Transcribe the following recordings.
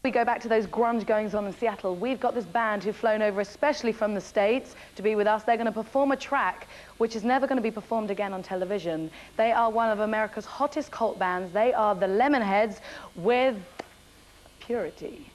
We go back to those grunge goings on in Seattle. We've got this band who've flown over especially from the States to be with us. They're going to perform a track which is never going to be performed again on television. They are one of America's hottest cult bands. They are the Lemonheads with Purity.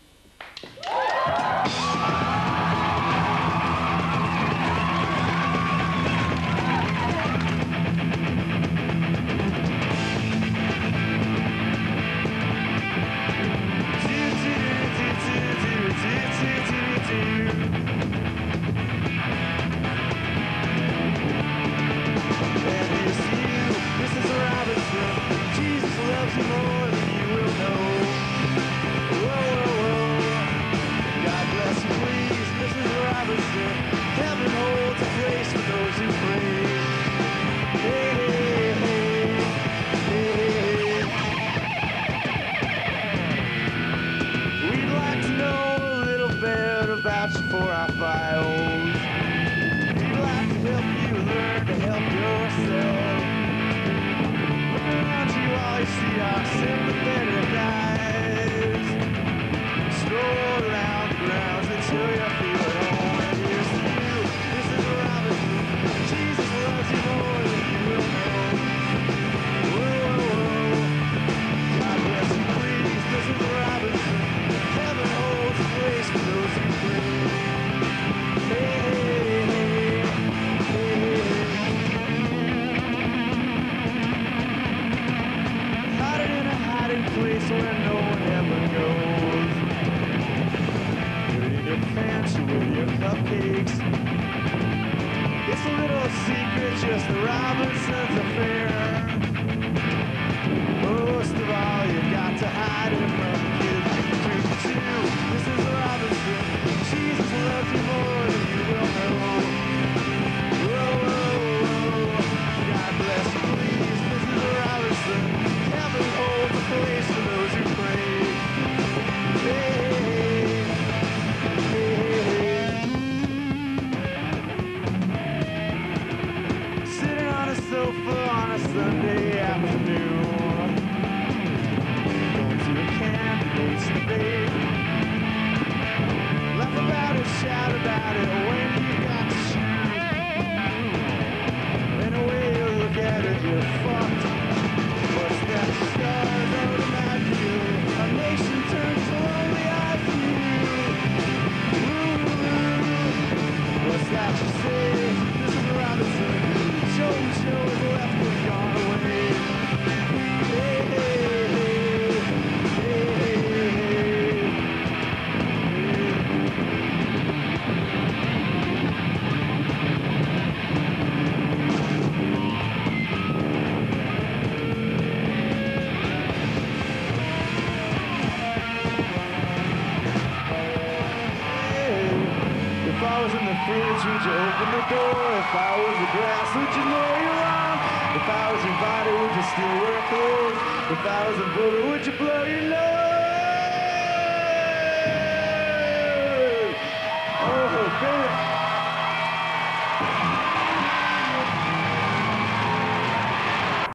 For our files, we'd like to help you learn to help yourself. Look around you, all you see are sympathetic eyes. Stroll around the grounds until you feel at home. And here's to you, this is Robinson. Jesus loves you more than you will know. Whoa, whoa, whoa. God bless you, please. This is Robinson. Heaven holds a place for those who pray. Place where no one ever goes. You're in your pantry with your cupcakes. It's a little secret, just the Robinsons affair. Most of all, you got to hide it from the kids. This is Robinson. Jesus loves you more than you will know. Whoa, whoa, whoa. God bless you, please. This is Robinson. Heaven holds a place for those who pray. Hey, hey, hey. Sitting on a sofa on a Sunday afternoon, going to the candidates debate. Laugh about it, shout about it when you got to shoot. In a way you look at it, you're fucked. What's that stars out of my view? A nation turns a lonely eye to you. What's that you say? This is Robinson. Show is left and gone away. Hey, hey, hey, hey, hey, If I was in the fridge, would you open the door? If I was the grass, would you mow your lawn? If I was your body, would you still wear clothes? If I was a bullet, would you blow your nose?